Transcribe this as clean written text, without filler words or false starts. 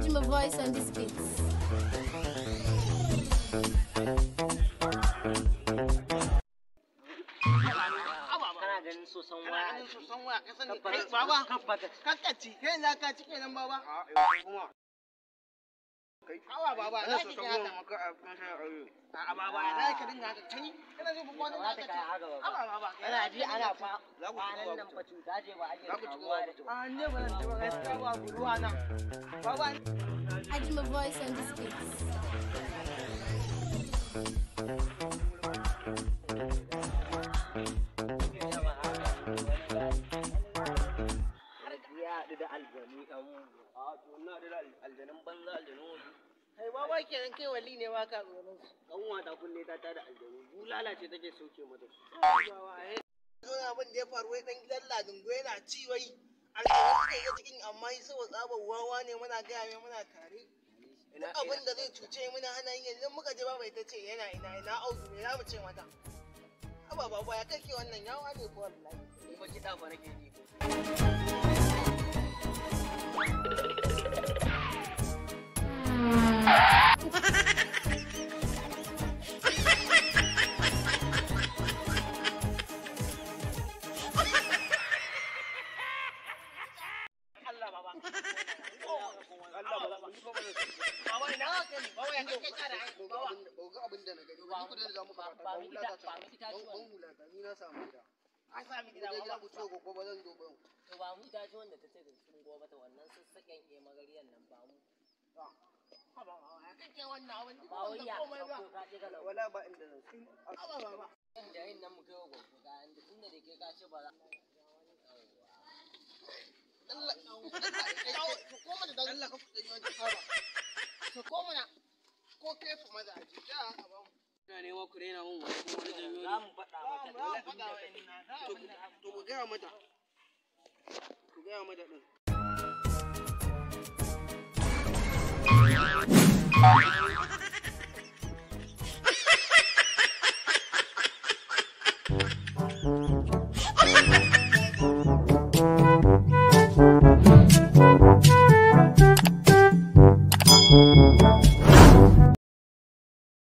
Add my voice on this beat. Kana ganin sosan waya. Ganin sosan waya ka sani kai baba. Kakkaci kai na ka cike nan baba. Kuma Kai hawa baba ana za so ki san haka. maka a kan sai aure. A baba za ka dinga haka kai. Kana jin kuma Ba wannan ta haka. kai haka ba. Hawa baba. Ana ji ana fa Za ku kwanan ci nan gaba fa cuta ce ba ake Za ku ci kamuwa da gaba A ne ba zan ci ba gaskiya ba ruwa nan. Baba Add my voice on this beat. ya haɗu da aljanu ɗan A to na da aljanin banza aljanin wasu. kai baba kenan kai wali ne ba ka tsoron su. Kanwa ta kulle ta tada aljanu. Bulala ce take sauke mata. Baba eh. Zuwa abin da ya faru wai dan gidan Ladungo yana ci wai. Alƙawari suka yi cikin amma yi saboda tsabar wawa ne muna gaya mai muna tare. Duk abin da zai cuce muna hana yin yanzu muka je baba ita ce yana ina audu me za mu ce mata. Haba baba ya kake wannan yawa ne ko wallahi. Ni fa kiɗa fa nake ji. Allah baba. Allah ba za mu ba ba. Baba ina haka ne baba ya kake kara ai baba. Ba ga abin da na gani ba. Ni ku da za mu fara. ba mu ita ba mu ita Ban hulata ni na samu gida. An sami Gida gida gida baba. ku ce gobe ba zan zo ba. to ba mu ita ce wanda ta ce da sun gobe ta wannan sassaƙen ke magariyan nan ba mu Haba baba ya kake wannan abin duk ba wai wanda ya komai ba. ko ka ce kana Wala ba inda zan. Haba baba. da yin nan mu kai wa gobe ga inda tunda da ke ka ce ba za Allah ka koma da Allah ka kudin yawanci saba. Ka koma na ko kefu maza a ji da a ba mu. Ina nema ku rena mun wani kuma wani janyo za mu faɗa mata Za mu faɗa wa ina za a faɗa. To ku gaya mata. Ku gaya mata din. Add